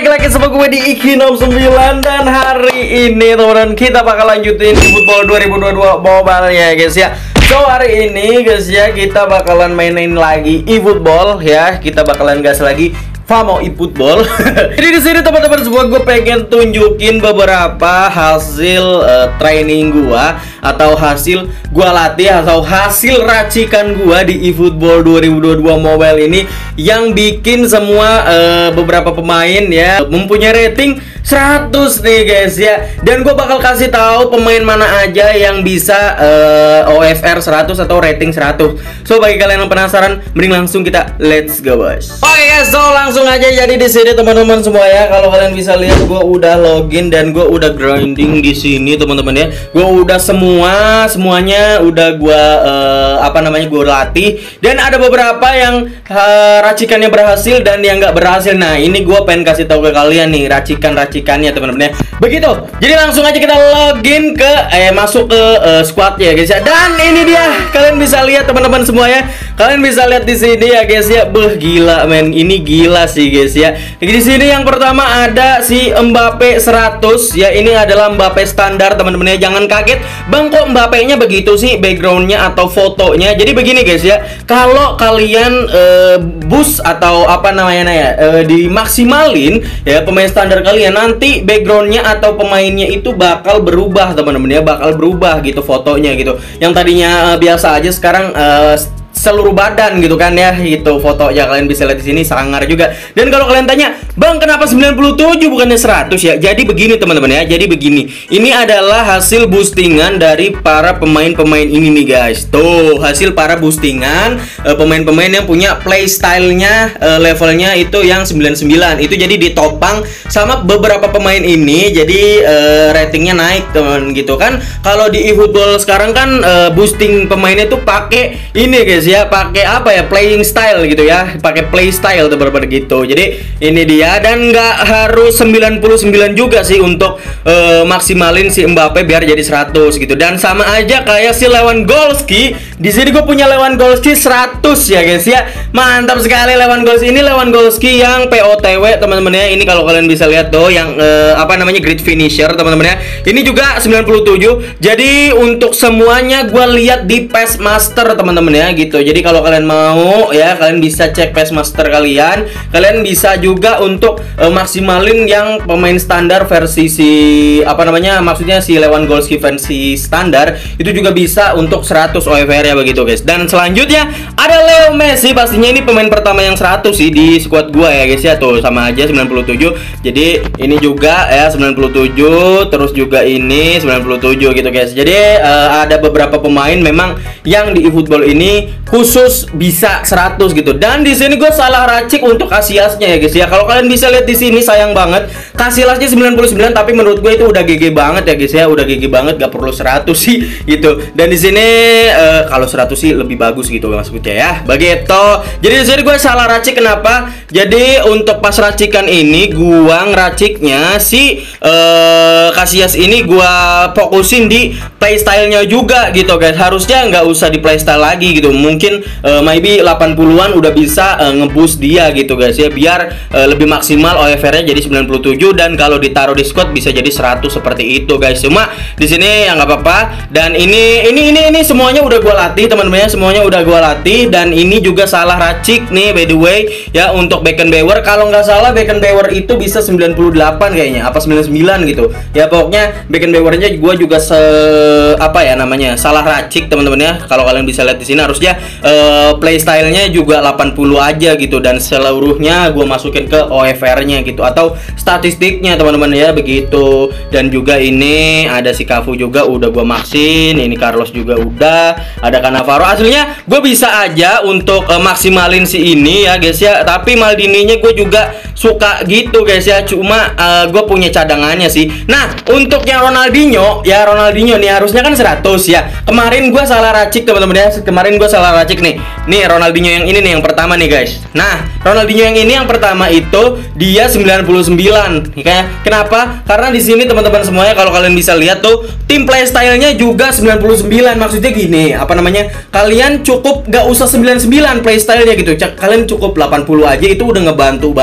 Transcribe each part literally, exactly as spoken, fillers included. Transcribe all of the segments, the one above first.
lagi sama gue di Iki enam sembilan. Dan hari ini teman-teman kita bakal lanjutin football dua ribu dua puluh dua mobile ya guys ya. So hari ini guys ya kita bakalan mainin lagi eFootball ya. Kita bakalan gas lagi Famo eFootball. Jadi di sini teman-teman semua gue pengen tunjukin beberapa hasil uh, training gua atau hasil gua latih atau hasil racikan gua di eFootball dua ribu dua puluh dua mobile ini yang bikin semua uh, beberapa pemain ya mempunyai rating seratus nih guys ya. Dan gue bakal kasih tahu pemain mana aja yang bisa uh, O F R seratus atau rating seratus. So bagi kalian yang penasaran, mending langsung kita let's go guys. Oke guys, so langsung aja. Jadi di sini teman-teman semua ya, kalau kalian bisa lihat gue udah login dan gue udah grinding di sini teman-teman ya. Gue udah semua semuanya udah gue uh, apa namanya gue latih, dan ada beberapa yang uh, racikannya berhasil dan yang nggak berhasil. Nah ini gue pengen kasih tahu ke kalian nih racikan-racikannya teman-teman ya. Begitu. Jadi langsung aja kita login ke eh masuk ke uh, squad ya guys ya. Dan ini dia, kalian bisa lihat teman-teman semua ya. Kalian bisa lihat di sini ya guys ya. Beuh gila men, ini gila sih guys ya. Di sini yang pertama ada si Mbappe seratus ya. Ini adalah Mbappe standar teman-teman ya. Jangan kaget, Bang kok Mbappe-nya begitu sih backgroundnya atau fotonya. Jadi begini guys ya. Kalau kalian uh, boost atau apa namanya ya, uh, dimaksimalin ya pemain standar kalian, nanti backgroundnya atau pemainnya itu bakal berubah teman-teman ya, bakal berubah gitu fotonya gitu. Yang tadinya uh, biasa aja sekarang uh, seluruh badan gitu kan ya, gitu fotonya kalian bisa lihat di sini sangar juga. Dan kalau kalian tanya, "Bang, kenapa sembilan puluh tujuh bukannya seratus ya?" Jadi begini teman-teman ya. Jadi begini. Ini adalah hasil boostingan dari para pemain-pemain ini nih guys. Tuh, hasil para boostingan pemain-pemain uh, yang punya playstyle-nya uh, levelnya itu yang sembilan puluh sembilan. Itu jadi ditopang sama beberapa pemain ini. Jadi uh, ratingnya naik teman gitu kan. Kalau di eFootball sekarang kan uh, boosting pemainnya tuh pakai ini guys ya, pakai apa ya, playing style gitu ya, pakai play style tuh bener-bener gitu. Jadi ini dia, dan nggak harus sembilan puluh sembilan juga sih untuk uh, maksimalin si Mbappe biar jadi seratus gitu. Dan sama aja kayak si Lewandowski. Di sini gue punya Lewandowski seratus ya guys ya. Mantap sekali Lewandowski ini, Lewandowski yang P O T W teman-teman ya. Ini kalau kalian bisa lihat tuh yang uh, apa namanya grid finisher teman-teman ya. Ini juga sembilan puluh tujuh. Jadi untuk semuanya gue lihat di P E S Master teman-teman ya gitu. Jadi kalau kalian mau ya, kalian bisa cek P E S Master kalian. Kalian bisa juga untuk uh, maksimalin yang pemain standar versi si apa namanya, maksudnya si Lewandowski versi standar itu juga bisa untuk seratus O F R ya begitu guys. Dan selanjutnya ada Leo Messi, pastinya ini pemain pertama yang seratus sih di squad gua ya guys ya. Tuh sama aja sembilan puluh tujuh. Jadi ini juga ya sembilan puluh tujuh, terus juga ini sembilan puluh tujuh gitu guys. Jadi uh, ada beberapa pemain memang yang di eFootball ini khusus bisa seratus gitu. Dan di sini gue salah racik untuk Casillasnya ya guys ya. Kalau kalian bisa lihat di sini sayang banget Casillasnya sembilan puluh sembilan, tapi menurut gue itu udah G G banget ya guys ya, udah G G banget, gak perlu seratus sih gitu. Dan di sini uh, kalau seratus sih lebih bagus gitu maksudnya ya. Begitu. Jadi di sini gue salah racik kenapa? Jadi untuk pas racikan ini gua ngeraciknya si uh, Casillas ini gua fokusin di playstyle-nya juga gitu guys. Harusnya nggak usah di playstyle lagi gitu. Mungkin uh, maybe delapan puluhan udah bisa uh, ngeboost dia gitu guys ya, biar uh, lebih maksimal O F R-nya jadi sembilan puluh tujuh, dan kalau ditaruh di squad bisa jadi seratus seperti itu guys. Cuma di sini ya nggak apa-apa. Dan ini ini ini ini semuanya udah gua latih teman-teman ya, semuanya udah gua latih. Dan ini juga salah racik nih by the way ya. Untuk Beckenbauer, kalau nggak salah Beckenbauer itu bisa sembilan puluh delapan kayaknya, apa sembilan puluh sembilan gitu ya. Pokoknya Beckenbauer-nya gua juga se apa ya namanya, salah racik teman-teman ya. Kalau kalian bisa lihat di sini harusnya uh, playstyle-nya juga delapan puluh aja gitu, dan seluruhnya gue masukin ke O F R-nya gitu atau statistiknya teman-teman ya begitu. Dan juga ini ada si Cafu juga udah gue maksin, ini Carlos juga udah, ada Cannavaro. Aslinya gue bisa aja untuk uh, maksimalin si ini ya guys ya, tapi Maldini-nya gue juga suka gitu guys ya. Cuma uh, gue punya cadangannya sih. Nah untuk yang Ronaldinho ya, Ronaldinho nih harusnya kan seratus ya. Kemarin gue salah racik teman-teman ya. Kemarin gue salah racik nih. Nih Ronaldinho yang ini nih yang pertama nih guys. Nah Ronaldinho yang ini yang pertama itu dia sembilan puluh sembilan. Kayak kenapa? Karena di sini teman-teman semuanya kalau kalian bisa lihat tuh tim playstyle-nya juga sembilan puluh sembilan. Maksudnya gini, apa namanya? Kalian cukup gak usah sembilan puluh sembilan playstyle-nya gitu. Kalian cukup delapan puluh aja itu udah ngebantu banget untuk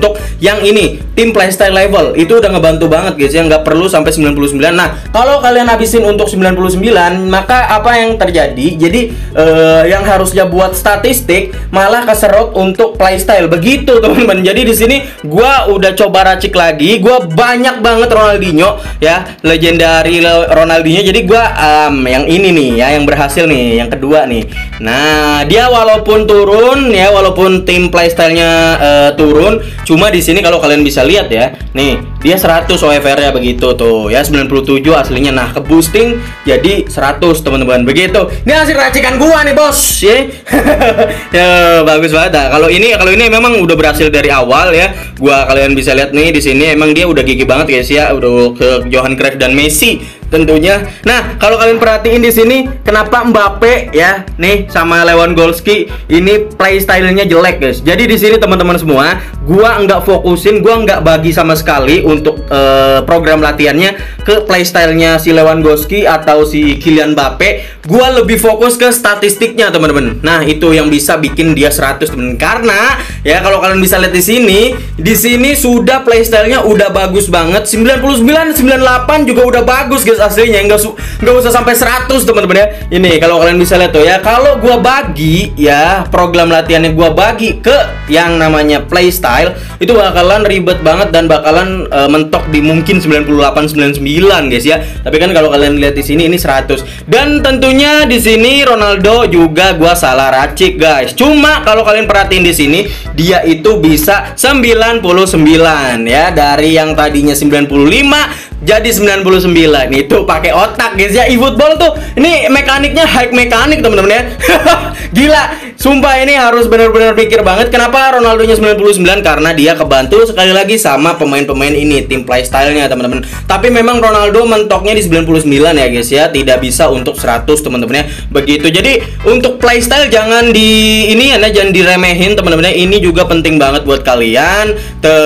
untuk yang ini tim playstyle level. Itu udah ngebantu banget guys ya, nggak perlu sampai sembilan puluh sembilan. Nah, kalau kalian habisin untuk sembilan puluh sembilan, maka apa yang terjadi? Jadi eh, yang harusnya buat statistik malah keserot untuk playstyle. Begitu teman-teman. Jadi di sini gua udah coba racik lagi, gua banyak banget Ronaldinho ya, legendary Ronaldinho. Jadi gua um, yang ini nih ya, yang berhasil nih, yang kedua nih. Nah, dia walaupun turun ya, walaupun tim playstyle-nya uh, turun, cuma di sini kalau kalian bisa lihat ya, nih dia seratus O F R-nya begitu tuh ya, sembilan puluh tujuh aslinya. Nah, ke boosting jadi seratus teman-teman. Begitu. Ini hasil racikan gua nih, Bos. Ya. Ya, bagus banget. Nah, kalau ini kalau ini memang udah berhasil dari awal ya. Gua kalian bisa lihat nih di sini emang dia udah gigi banget guys ya, udah ke Johan Cruyff dan Messi tentunya. Nah, kalau kalian perhatiin di sini kenapa Mbappe ya nih sama Lewandowski ini playstyle-nya jelek guys. Jadi di sini teman-teman semua, gua nggak fokusin, gua nggak bagi sama sekali untuk uh, program latihannya ke playstyle-nya si Lewandowski atau si Kylian Mbappe. Gua lebih fokus ke statistiknya teman-teman. Nah, itu yang bisa bikin dia seratus teman. Karena ya kalau kalian bisa lihat di sini, di sini sudah playstyle-nya udah bagus banget. sembilan puluh sembilan, sembilan puluh delapan juga udah bagus guys aslinya, nggak nggak usah sampai seratus teman-teman ya. Ini kalau kalian bisa lihat tuh ya, kalau gua bagi ya program latihannya gua bagi ke yang namanya playstyle, itu bakalan ribet banget dan bakalan uh, mentok di mungkin sembilan puluh delapan, sembilan puluh sembilan guys ya. Tapi kan kalau kalian lihat di sini ini seratus. Dan tentunya di sini Ronaldo juga gua salah racik guys. Cuma kalau kalian perhatiin di sini, dia itu bisa sembilan puluh sembilan ya, dari yang tadinya sembilan puluh lima jadi sembilan puluh sembilan. Itu pakai otak guys ya. eFootball tuh ini mekaniknya high mekanik teman-teman ya. Gila, sumpah ini harus benar-benar pikir banget. Kenapa Ronaldonya sembilan puluh sembilan? Karena dia kebantu sekali lagi sama pemain-pemain ini, tim playstyle-nya teman-teman. Tapi memang Ronaldo mentoknya di sembilan puluh sembilan ya guys ya, tidak bisa untuk seratus teman-teman ya. Begitu. Jadi untuk playstyle jangan di ini ya, jangan diremehin teman-teman ya. Ini juga penting banget buat kalian.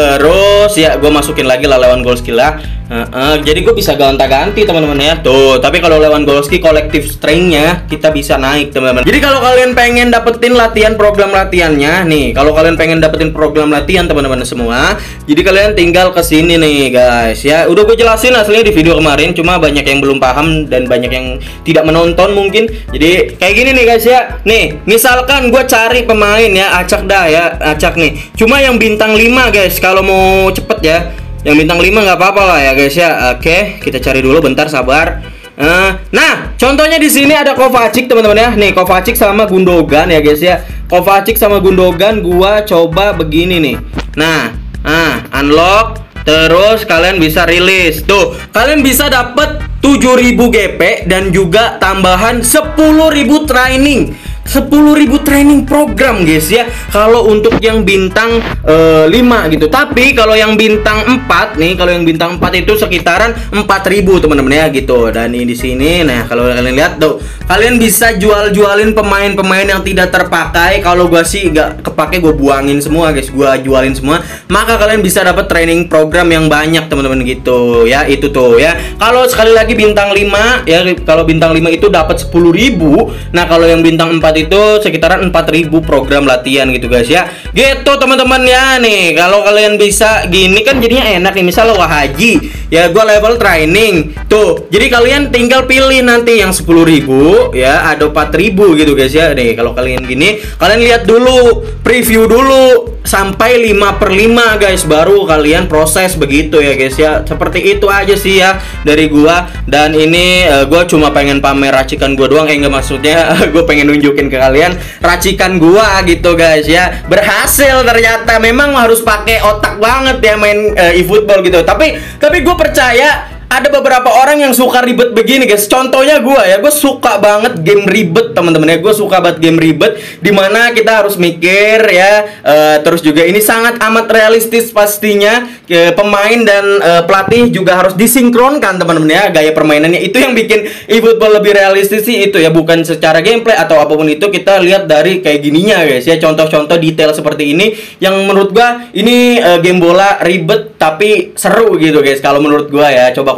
Terus ya gue masukin lagi lah Lewandowski lah. Uh, uh, jadi gue bisa gonta-ganti teman-teman ya. Tuh, tapi kalau Lewandowski kolektif strength-nya kita bisa naik teman-teman. Jadi kalau kalian pengen dapetin latihan program latihannya nih, kalau kalian pengen dapetin program latihan teman-teman semua, jadi kalian tinggal ke sini nih guys ya. Udah gue jelasin aslinya di video kemarin, cuma banyak yang belum paham dan banyak yang tidak menonton mungkin. Jadi kayak gini nih guys ya. Nih, misalkan gue cari pemain ya, acak dah ya, acak nih. Cuma yang bintang lima guys, kalau mau cepet ya. Yang bintang lima nggak apa-apa lah ya guys ya. Oke, kita cari dulu bentar, sabar. Uh, nah, contohnya di sini ada Kovacic teman-teman ya. Nih, Kovacic sama Gundogan ya guys ya. Kovacic sama Gundogan gua coba begini nih. Nah, ah, unlock, terus kalian bisa rilis. Tuh, kalian bisa dapet tujuh ribu G P dan juga tambahan sepuluh ribu training. sepuluh ribu training program guys ya, kalau untuk yang bintang uh, lima gitu. Tapi kalau yang bintang empat nih, kalau yang bintang empat itu sekitaran empat ribu teman-teman ya gitu. Dan ini di sini nah, kalau kalian lihat tuh, kalian bisa jual-jualin pemain-pemain yang tidak terpakai. Kalau gua sih nggak kepake, gua buangin semua guys, gua jualin semua. Maka kalian bisa dapat training program yang banyak teman-teman gitu ya. Itu tuh ya. Kalau sekali lagi bintang lima ya, kalau bintang lima itu dapat sepuluh ribu. Nah, kalau yang bintang empat itu sekitaran empat ribu program latihan gitu guys ya. Gitu teman-teman ya. Nih, kalau kalian bisa gini kan jadinya enak nih. Misal wah haji ya, gua level training. Tuh, jadi kalian tinggal pilih nanti yang sepuluh ribu ya, ada empat ribu gitu guys ya. Nih, kalau kalian gini, kalian lihat dulu, preview dulu sampai lima per lima guys, baru kalian proses begitu ya guys ya. Seperti itu aja sih ya dari gua. Dan ini uh, gua cuma pengen pamer racikan gua doang. Eh enggak, maksudnya gua pengen nunjukin ke kalian racikan gua gitu guys ya. Berhasil ternyata. Memang harus pakai otak banget ya main uh, eFootball gitu. Tapi tapi gua percaya ada beberapa orang yang suka ribet begini guys. Contohnya gue ya, gue suka banget game ribet teman-teman ya. Gue suka banget game ribet, dimana kita harus mikir ya. uh, Terus juga ini sangat amat realistis pastinya. uh, Pemain dan uh, pelatih juga harus disinkronkan teman-teman ya, gaya permainannya. Itu yang bikin eFootball lebih realistis sih itu ya. Bukan secara gameplay atau apapun itu, kita lihat dari kayak gininya guys ya. Contoh-contoh detail seperti ini yang menurut gue ini uh, game bola ribet tapi seru gitu guys. Kalau menurut gue ya, coba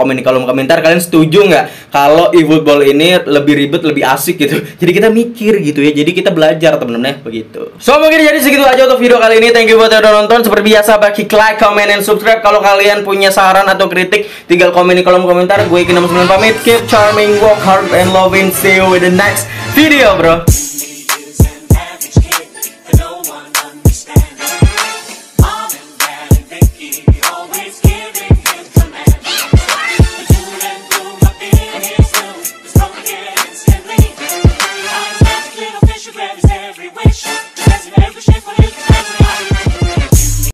komen di kolom komentar kalian setuju nggak kalau eFootball ini lebih ribet, lebih asik gitu. Jadi kita mikir gitu ya. Jadi kita belajar temen-temen ya, begitu. So mungkin jadi segitu aja untuk video kali ini. Thank you buat yang udah nonton. Seperti biasa bagi like, comment, and subscribe. Kalau kalian punya saran atau kritik, tinggal komen di kolom komentar. Gue Iki enam sembilan pamit. Keep charming, work hard, and loving. See you in the next video, bro.